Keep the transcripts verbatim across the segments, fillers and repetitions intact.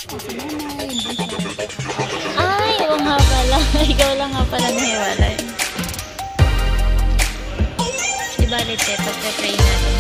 Ay, oo nga pala. Ikaw lang nga pala nahiwalay. Di ba ulit eh, pagpe-pray natin.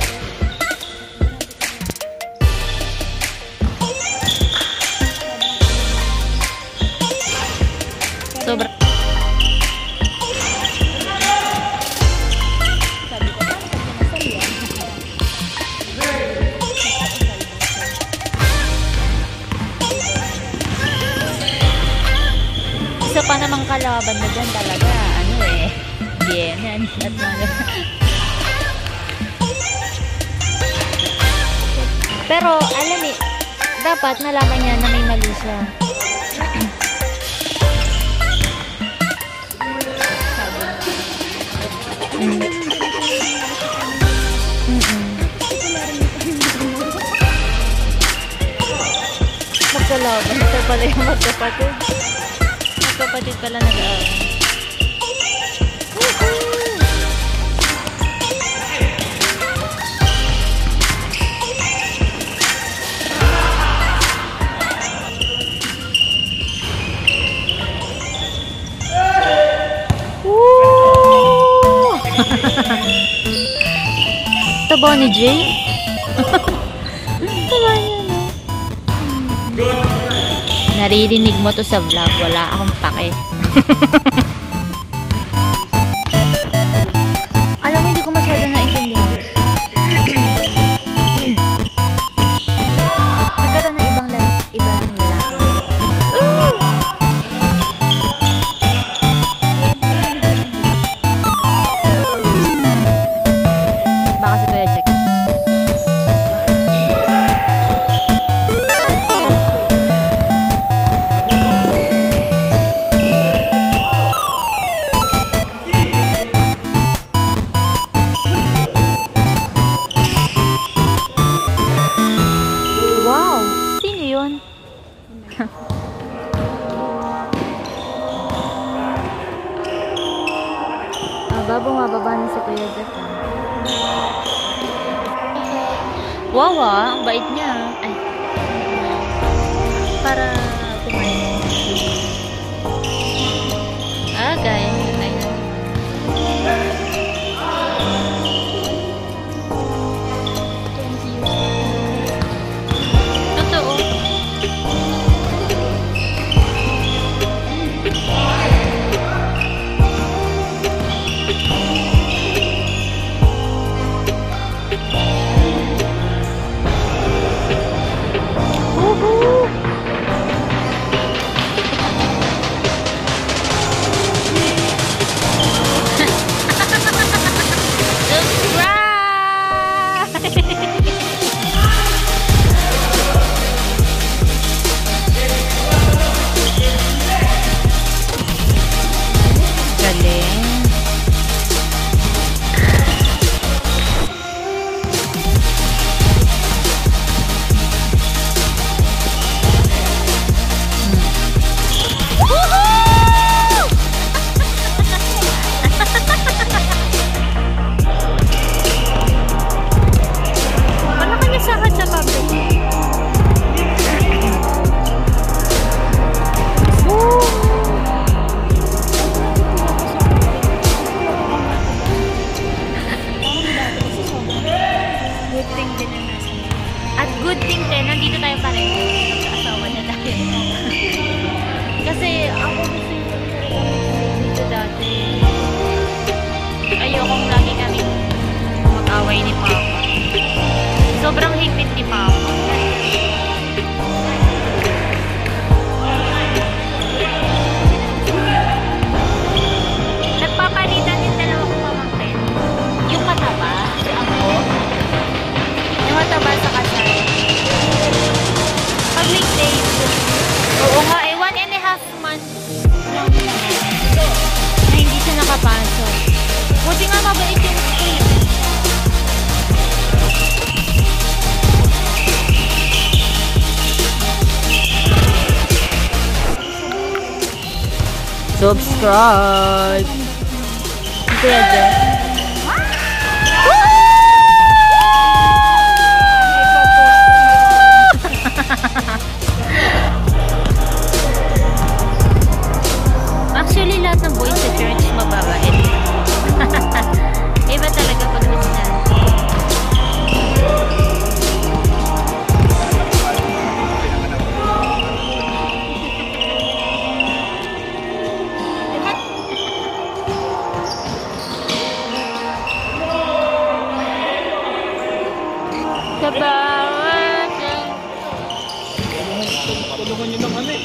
Sobra. Isa pa namang kalaban na dyan talaga, ano eh, Vienna at mga. Pero, alam eh, dapat nalaman niya na may mali siya. Mm. Mm-mm. Magkalaban, ito pala yung magkapatid. Kapatid pala nag-aaral. Woo! Taba ni Jay? Taba niya na. Naririnig mo to sa vlog, wala akong pake. Alam mo, hindi ko masyado naintindihan. Nagkaroon ng ibang lalaki, ibang lalaki. Baka sa kuya check. Babo nga, baba na si Kuya Jeff. Wow, ah, ang bait niya. Ay. Para kumain. Ah, guys. Totoo. Ayokong lagi kami mag-away ni Papa. Sobrang higpit ni Papa. Nagpapalitan yung dalawa kong pamangkin. Yung mataba, si ako. Yung mataba sa kasal. Pag weekdays, oo nga eh, one and a half months lang na hindi siya nakapasok. Buti nga mabait yung script. Subscribe! Kuya Jeff. Tulungan nyo ng ano eh.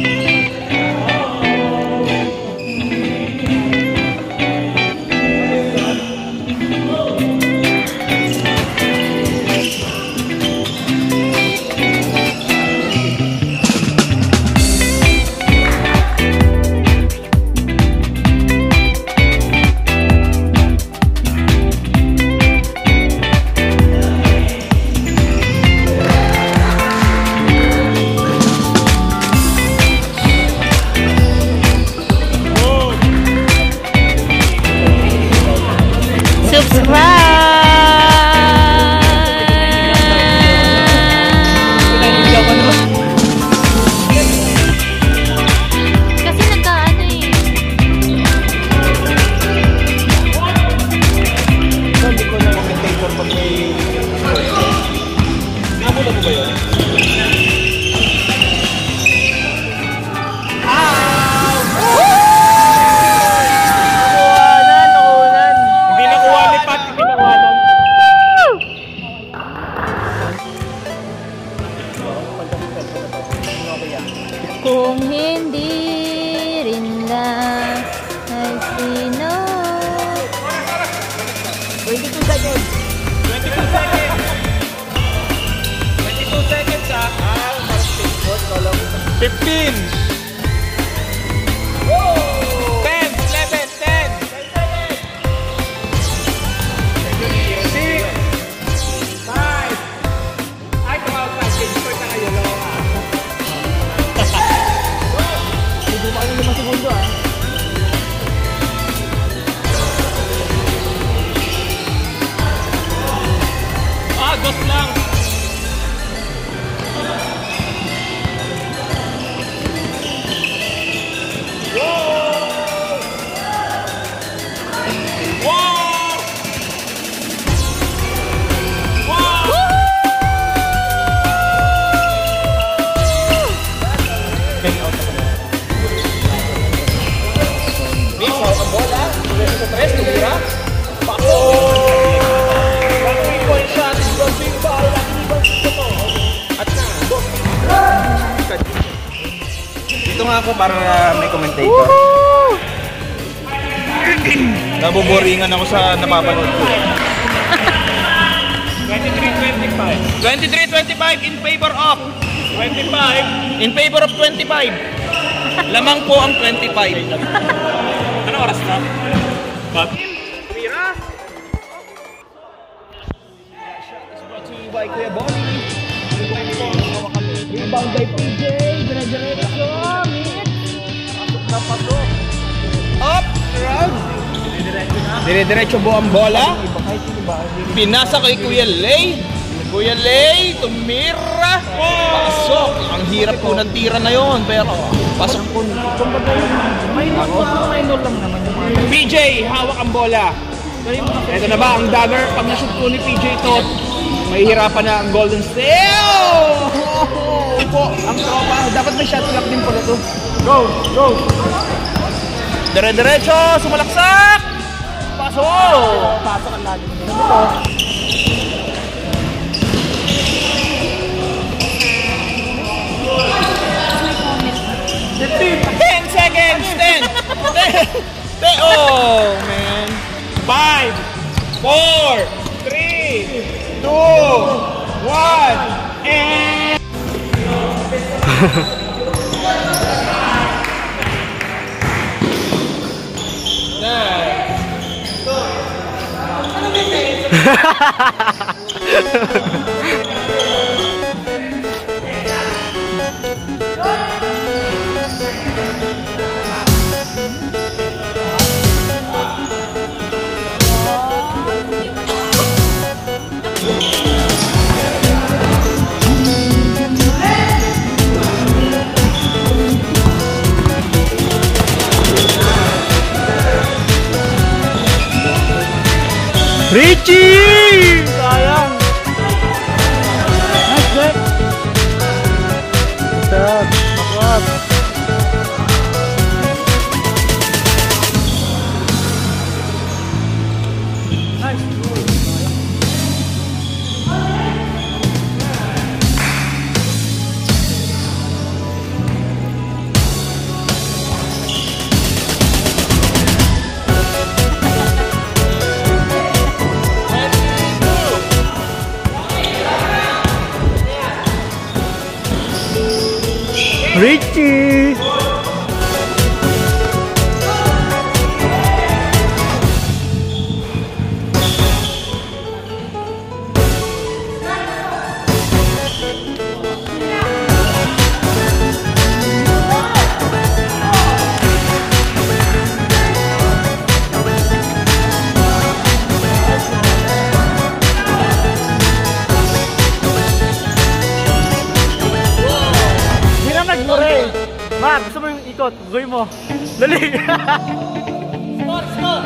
Kung hindi rin lang ay sino. twenty-two seconds. twenty-two seconds. twenty-two seconds ah. fifteen. ten, eleven, ten. six, five. Ay, tumawag na. Start na kayo. Hindi ba kayo limang segundo ah. Ah, dos lang. Dito nga ako para may commentator. Nabuboringan ako sa napapanood ko. twenty-three twenty-five. twenty-three twenty-five in favor of twenty-five. In favor of twenty-five. Lamang po ang twenty-five. Ano oras na? But Mira. Is brought to you by Kuya Bonnie. Rebound by P J. Dire-diretso. Pasok na pasok. Up. Around. Dire-diretso po ang bola. Pinasa kay Kuya Lay. Kuya Lay, tumira. Pasok. Ang hirap po ng tira na yon. Pero pasok po. Minor lang naman. P J, hawak ang bola. Ito na ba ang dagger? Pag nashoot po ni P J ito, mahihirapan na ang Golden State. Oh! Po, ang tropa. Dapat may shot clock din pala ito. Go! Go! Dire-diretso! Sumalaksak! Pasok! Pasok ang lalim. Ito. ten seconds! ten! ten! Oh, man! five, four, three, two, one, and... Richie! Sayang! Nice break! Stop! Stop! Nice! Richie! Mar, gusto mo yung ikot? Gawin mo. Dali! Score! Score!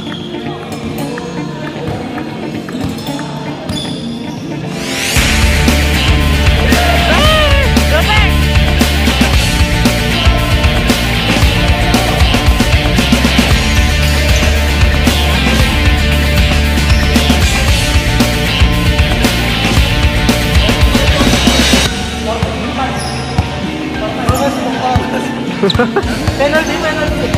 Penalty, penalty.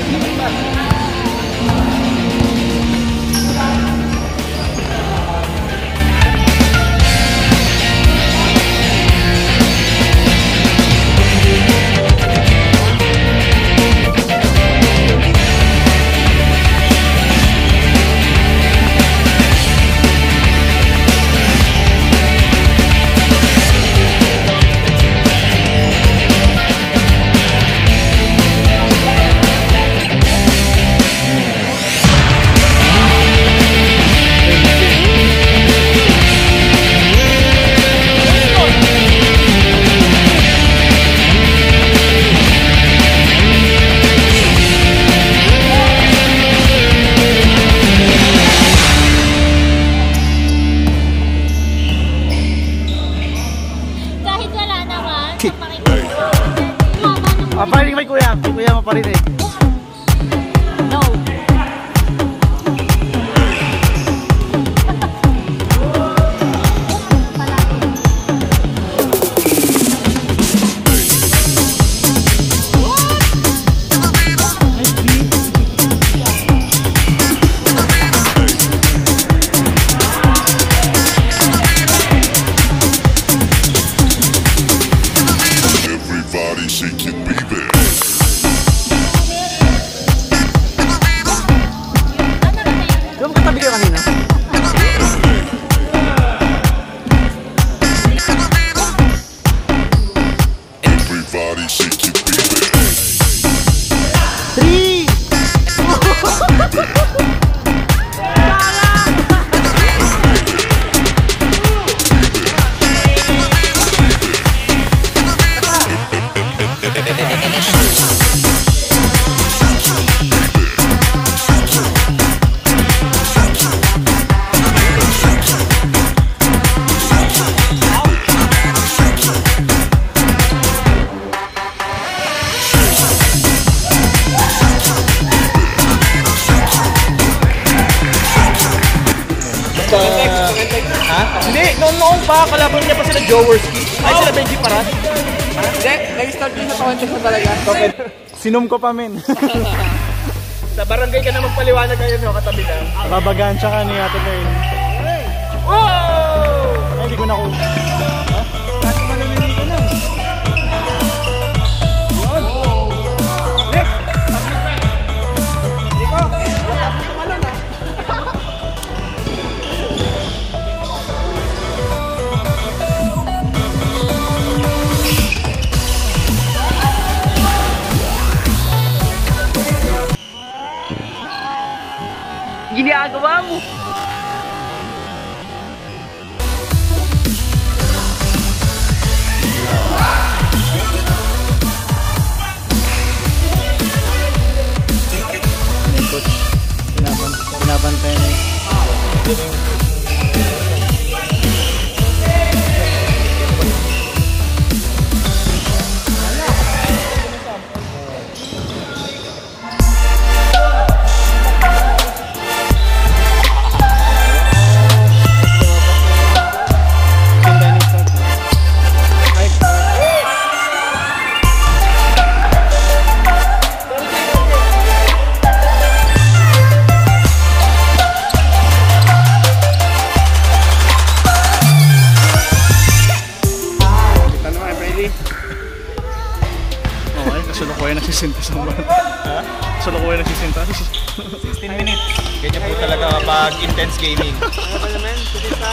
Paparinig may kuya. Kuya maparinig. No. Everybody shake it, baby. Di ba magkatabi kayo kanina? Everybody shake it, baby. Three! Ha? Hindi, noon-noon pa, kalaban niya pa sila Jaworski. Ay, sila Benji Paras. Hindi, nag-start din sa context na talaga. Sinum ko pa men. Sa barangay ka na magpaliwanag kayo no, katabi lang. Babagaan siya ka ni Ate Lane. Wow! Ay, hindi ko na kung... Kasi malaminan ko na. Next! Diko! Tumalon ah! Ginagawa mo! Binabantay na eh. Solo ko yung nagsisinta sa mga. Ha? Solo ko yung nagsisinta. sixteen minutes. Ganyan po talaga kapag intense gaming. Ano ba naman? Sisinta?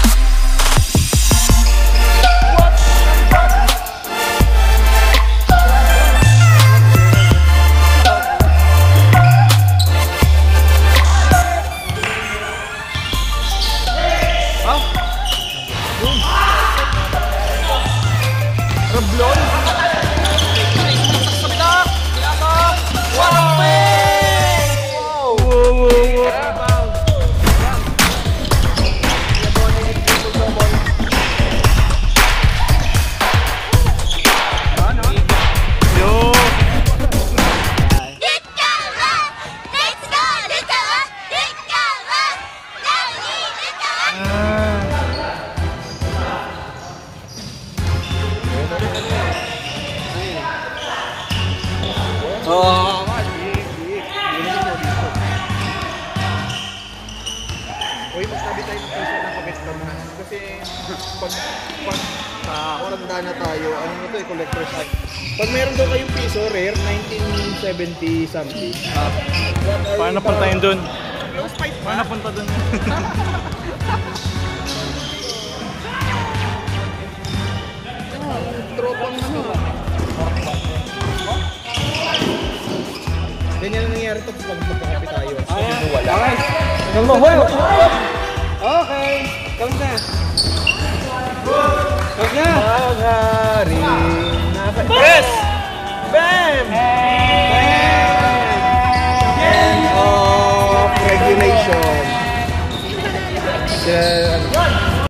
Rablon. Oh, Uy, magsabi tayo ng piso ng kabit ka man. Kasi pag, pag uh, oranda na tayo, ano nito eh, collector's item. Pag meron daw kayong piso, rare, nineteen seventy something. Ah, paano puntahin dun? Paano punta dun? Tropang ano. Ganyan ang nangyari to pag magkakapi tayo. So, wala. Hanggang mo, hoy! Okay, count na. Count na. Maghari. Press! Bam! End of regulation. Sila, ano,